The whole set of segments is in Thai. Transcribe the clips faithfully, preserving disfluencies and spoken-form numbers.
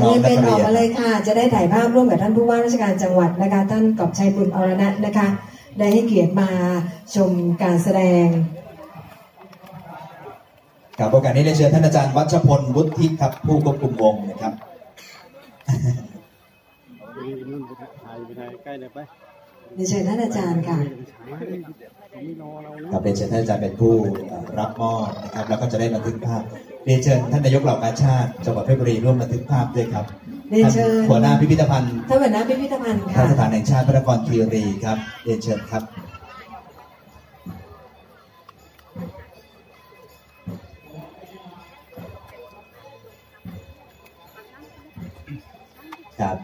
น้องนักเรียนออกมาเลยค่ะจะได้ถ่ายภาพร่วมกับท่านผู้ว่าราชการจังหวัดนะคะท่านกอบชัยบุญอรณะนะคะได้ให้เกียรติมาชมการแสดงกับโอกาสนี้ได้เชิญท่านอาจารย์วัชพลวุฒิครับผู้ควบคุมวงนะครับได้เชิญท่านอาจารย์ค่ะครับได้เชิญท่านอาจารย์เป็นผู้รับมอบนะครับแล้วก็จะได้บันทึกภาพเรียนเชิญท่านนายกเหล่ากาชาติจังหวัดเพชรบุรีร่วมบันทึกภาพด้วยครับเรียนเชิญหัวหน้าพิพิธภัณฑ์ท่านหัวหน้าพิพิธภัณฑ์ค่ะสถานแห่งชาติพระนครคีรีครับเรียนเชิญครับครับ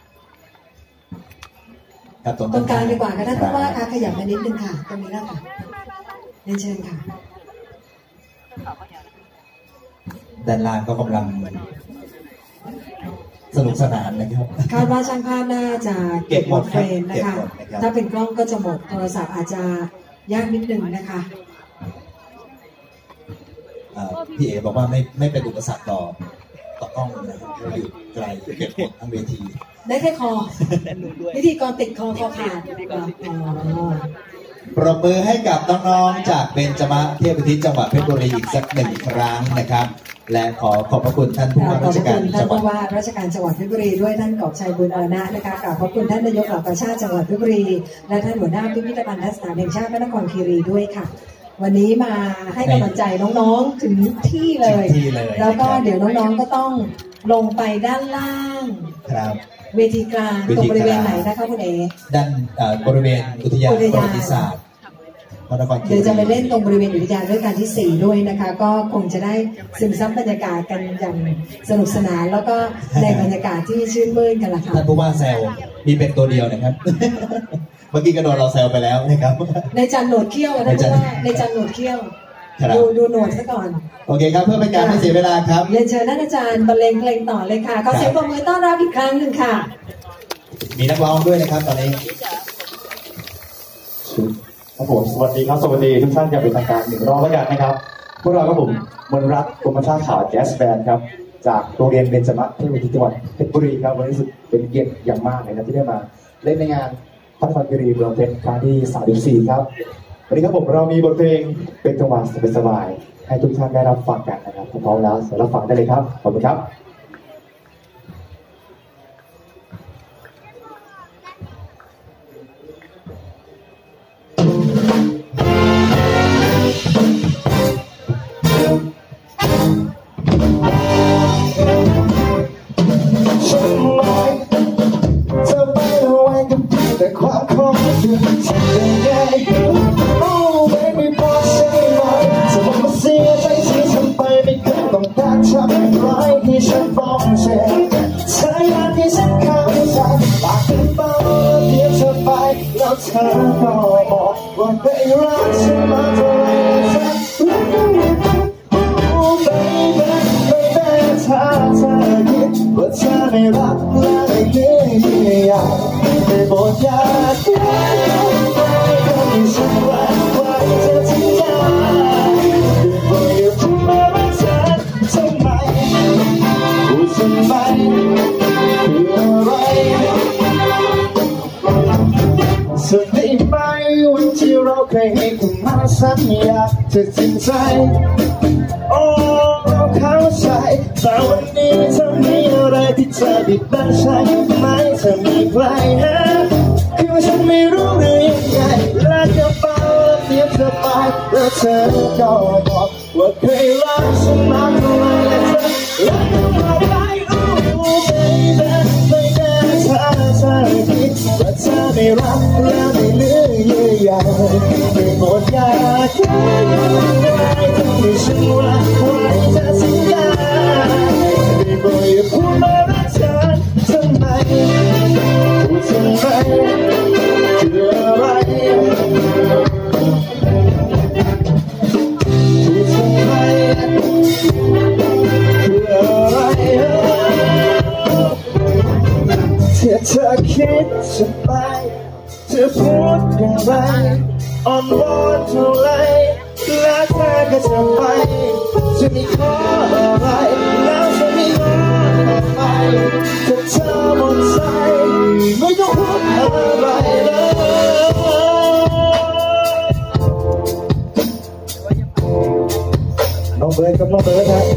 ครับตรงกลางดีกว่าค่ะท่านผู้ว่าค่ะขยับมานิดนึงค่ะตรงนี้แล้วค่ะเรียนเชิญค่ะด้านล่างก็กำลังสนุกสนานนะครับคาดว่าช่างภาพน่าจะเก็บหมดเฟรมนะคะถ้าเป็นกล้องก็จะหมดโทรศัพท์อาจจะยากนิดนึงนะคะพี่เอ๋บอกว่าไม่ไม่เป็นอุปสรรคต่อต่อกล้องนะครับอยู่ไกลเก็บหมดทั้งเวทีได้แค่คอวิธีกรติดคอคอขาดปรบมือให้กับน้องๆจากเบญจมเทพอุทิศจังหวัดเพชรบุรีอีกสักหนึ่งครั้งนะครับและขอขอบพระคุณท่านผู้ว่าราชการจังหวัดว่าราชการจังหวัดเพชรบุรีด้วยท่านกอบชัยบุญอรณะนะคะกราบขอบคุณท่านนายกเหล่ากาชาติจังหวัดเพชรบุรีและท่านหัวหน้าพิพิธภัณฑ์สถานแห่งชาติพระนครคีรีด้วยค่ะวันนี้มาให้กำลังใจน้องๆถึงที่เลยแล้วก็เดี๋ยวน้องๆก็ต้องลงไปด้านล่างครับเวทีกลางตรงบริเวณไหนนะคะคุณเอ๋ด้านบริเวณอุทยานประวัติศาสตร์เดี๋ยวจะไปเล่นตรงบริเวณอุทยานด้วยการที่สี่ด้วยนะคะก็คงจะได้ซึมซับบรรยากาศกันอย่างสนุกสนานแล้วก็ในบรรยากาศที่ชื่นมื่นกันละค่ะท่านผู้ว่าแซวมีเป็นตัวเดียวนะครับเมื่อกี้ก็โดนเราแซวไปแล้วนะครับในจันหนวดเขี้ยวนะผู้ว่าในจันหนวดเขี้ยวดูดูหนวดซะก่อนโอเคครับเพื่อเป็นการไม่เสียเวลาครับเรียนเชิญท่านอาจารย์บรรเลงเพลงต่อเลยค่ะขอเสียงปรบมือต้อนรับอีกครั้งหนึ่งค่ะมีนักร้องด้วยนะครับตอนนี้ครับผมสวัสดีครับสวัสดีทุกท่านอย่างเป็นทางการหนึ่งรอบแล้วกันนะครับพวกเราครับผมมนรักกรมชาติข่าวแจ๊สแบนด์ครับจากโรงเรียนเบญจมเทพอุทิศจังหวัดเพชรบุรีครับวันนี้รู้สึกเป็นเกียรติอย่างมากเลยนะที่ได้มาเล่นในงานพระนครคีรีเมืองเพชรครั้งที่สามสิบสี่ครับวันนี้ครับผมเรามีบทเพลงเป็นจังหวะสบายๆให้ทุกท่านได้รับฟังกันนะครับพร้อมแล้วเสร็จรับฟังได้เลยครับขอบคุณครับแต่ความของเธอทำยังไงโอ้ไม่ไม่พอใช่ไหมจะบอกว่าเสียใจที่ทำไปไม่เคยต้องการทำร้ายที่ฉันบอกเธอใช่งานที่ฉันเข้าใจปากเป็นเบาเพียงเธอไปแล้วเธอก็บอกว่าไม่รักฉันมาเท่าไรเธอโอ้ไม่ไม่ไม่ได้ถ้าเธอคิดว่าเธอไม่รักและไม่เลี้ยงไม่บอกอยากได้ก็มีฉันรักไว้เธอที่ไหนบอกอย่าพูดมาว่าเธอทำไมพูดทำไมคืออะไรสุดได้ไหมวันที่เราเคยให้คำมั่นสัญญาเธอจริงใจโอ้เราเข้าใจแต่วันนี้เธอมีอะไรที่เธอบิดบังใช่ไหมเธอมีใครนะคือว่าฉันไม่รู้หรือยังไงรักเธอไปเสียเธอไปแล้วเธอก็บอกว่าเคยรักฉันมาเท่าไรและเธอรักเธอมาได้โอ้ไม่ได้ไม่ได้ถ้าเธอคิดว่าเธอไม่รักและไม่เหลือเยื่อใยไม่หมดอยากได้ต้องมีฉันรักไว้เธอสัญญาไม่บอกอย่าพูดมารักฉันทำไมพูดทำไมคืออะไรพูดทำไมคืออะไรถ้าเธอคิดจะไปเธอพูดอย่างไรอ่อนวอนเท่าไรแล้วเธอก็จะไปจะมีข้ออะไรแล้วจะมีข้ออะไรกับน้องเบิร์ดครับ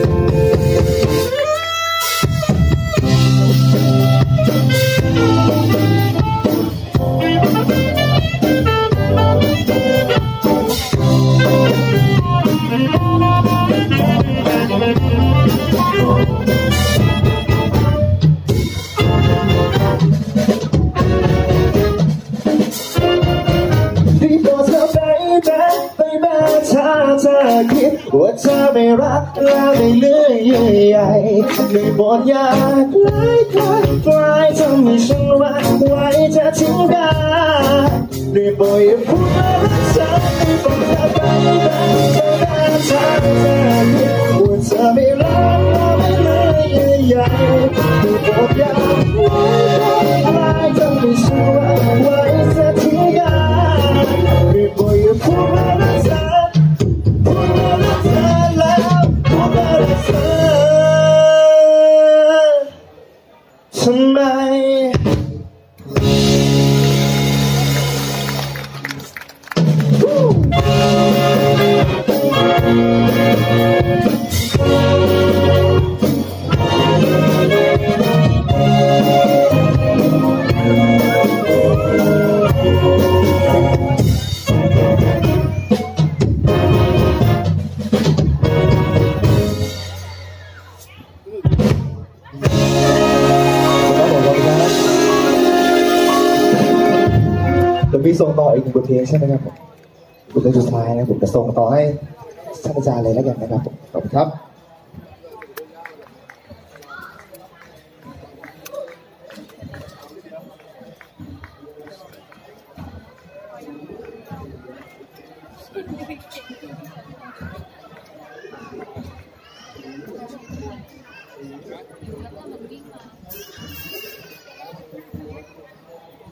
ว่าเธอไม่รักแล้วไม่เลื่อยเยื่อใยไม่บนอยากไล่คลายคลายทำให้ฉันรักไว้จะทิ้งกันได้โปรดอย่าพูดว่ารักฉันไม่บอกเธอไปรักเธอได้เธอจะคิดว่าเธอไม่รักแล้วไม่เลื่อยเยื่อใยไม่บนอยากไล่คลายทำให้ฉันรักไว้จะทิ้งกันได้โปรดอย่าพูดว่ารักฉันทำไมมีส่งต่ออีกหนึ่งบทเพลงใช่ไหมครับผมบทเพลงสุดท้ายนะผมจะส่งต่อให้ท่านอาจารย์เลยแล้วกันนะครับผมขอบคุณครับ